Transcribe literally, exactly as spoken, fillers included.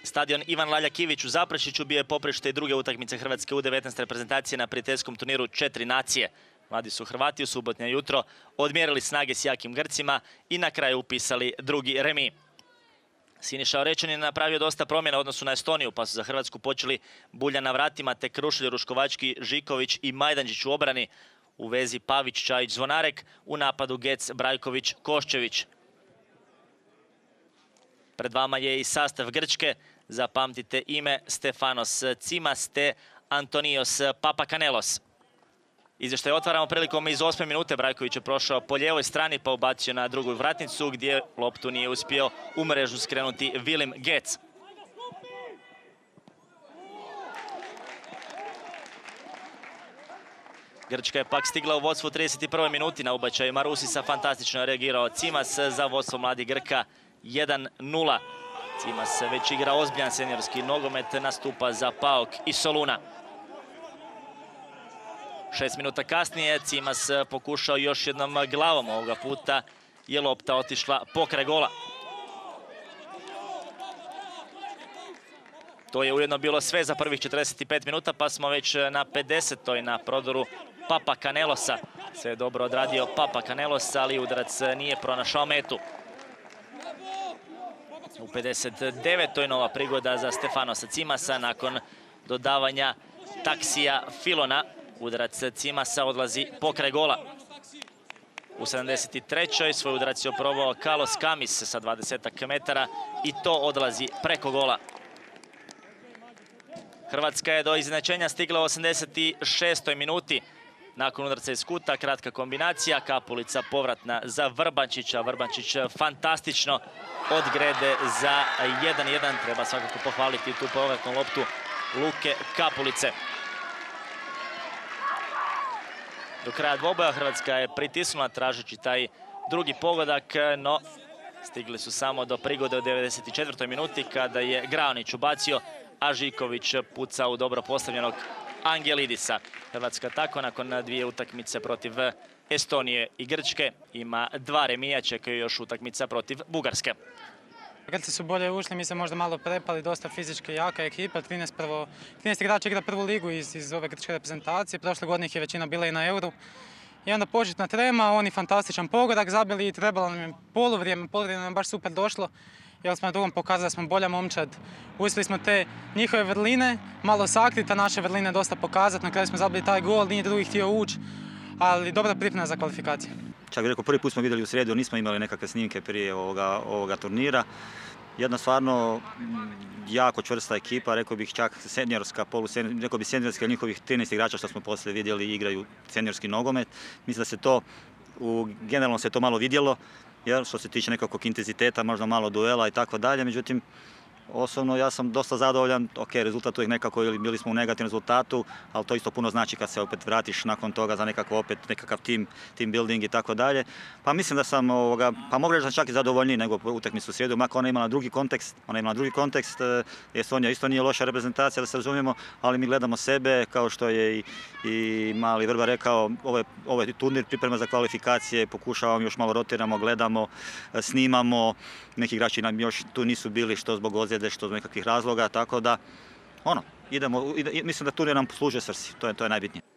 Stadion Ivan Laljak Ivić u Zaprešiću bio je poprište i druge utakmice Hrvatske U devetnaest reprezentacije na prijateljskom turniru Četiri nacije. Mladi su Hrvati u subotnje jutro odmjerili snage s jakim Grcima i na kraju upisali drugi remi. Siniša Orečanin je napravio dosta promjena u odnosu na Estoniju, pa su za Hrvatsku počeli Bulja na vratima, te Krušelj, Ruškovački, Žiković i Majdančić u obrani. U vezi Pavić, Čajić, Zvonarek, u napadu Gec, Brajković, Koščević. Pred vama je i sastav Grčke. Zapamtite ime Stefanos Tsimas te Antonios Papakanelos. Izvještaj otvaramo prilikom iz osme minute. Brajković je prošao po lijevoj strani pa ubacio na drugu vratnicu gdje loptu nije uspio u mrežu skrenuti Vilim Gec. Grčka je pak stigla u vodstvu u trideset prvoj minuti. Na ubačaj Marusisa fantastično je reagirao Tsimas za vodstvo mladih Grka jedan nula. Tsimas već igra ozbiljan seniorski nogomet, nastupa za Paok i Soluna. Šest minuta kasnije Tsimas pokušao još jednom glavom, ovoga puta je lopta otišla pokraj gola. To je ujedno bilo sve za prvih četrdeset pet minuta, pa smo već na pedesetoj na prodoru Papakanelosa. Sve je dobro odradio Papakanelos, ali udarac nije pronašao metu. U pedeset devetoj nova prigoda za Stefanosa Tsimasa nakon dodavanja Taksija Filona. Udarac Tsimasa odlazi pokraj gola. U sedamdeset trećoj svoj udarac je oprobao Kalos Kamis sa dvadesetak metara i to odlazi preko gola. Hrvatska je do iznenačenja stigla u osamdeset šestoj minuti. Nakon udarca iz kuta, kratka kombinacija, Kapulica povratna za Vrbančića. Vrbančić fantastično od grede za jedan jedan. Treba svakako pohvaliti tu povratnu loptu Luke Kapulice. Do kraja dvoboja Hrvatska je pritisnula tražeći taj drugi pogodak, no stigli su samo do prigode u devedeset četvrtoj minuti kada je Graonić ubacio, a Žiković pucao u dobro postavljenog Angelidisa. Hrvatska tako nakon dvije utakmice protiv Estonije i Grčke ima dva remija, čekaju još utakmica protiv Bugarske. Grci su bolje ušli, mi se možda malo prepali, dosta fizički jaka ekipa, trinaest, prvo, trinaest igrača igra prvu ligu iz, iz ove grčke reprezentacije, prošle godine ih je većina bila i na Euru. I onda početna trema, oni fantastičan pogodak zabili i trebalo nam je poluvrijeme, poluvrijeme nam je baš super došlo, jer smo na drugom pokazali da smo bolja momčad. Uspjeli smo te njihove vrline malo sakriti, a naše vrline dosta pokazati, na kraju smo zabili taj gol, nije drugi htio ući, ali dobra priprema za kvalifikacije. Čak bih rekao, prvi put smo vidjeli u srijedu, nismo imali nekakve snimke prije ovoga, ovoga turnira. Jedna stvarno jako čvrsta ekipa, rekao bih čak seniorska, poluseniorska, rekao bih seniorska, njihovih trinaest igrača što smo poslije vidjeli igraju seniorski nogomet. Mislim da se to, u, generalno se to malo vidjelo, jer što se tiče nekakvog intenziteta, možda malo duela i tako dalje. Međutim, osobno ja sam dosta zadovoljan, ok, rezultat uvijek nekako, ili bili smo u negativnom rezultatu, ali to isto puno znači kad se opet vratiš nakon toga za nekakav opet nekakav team, team building i tako dalje. Pa mislim da sam, ovoga, pa mogu reći da sam čak i zadovoljniji nego utakmicu u srijedu, makar ona imala drugi kontekst, ona imala drugi kontekst, Estonija isto nije loša reprezentacija, da se razumijemo, ali mi gledamo sebe, kao što je i, i mali Vrba rekao, ovo je, ovo je turnir, priprema za kvalifikacije, pokušavamo još malo rotiramo, gledamo, snimamo, neki igrači nam još tu nisu bili što zbog ozljede, što zbog nekakvih razloga, tako da ono, idemo, ide, mislim da turnir nam služe svrsi, to je, to je najbitnije.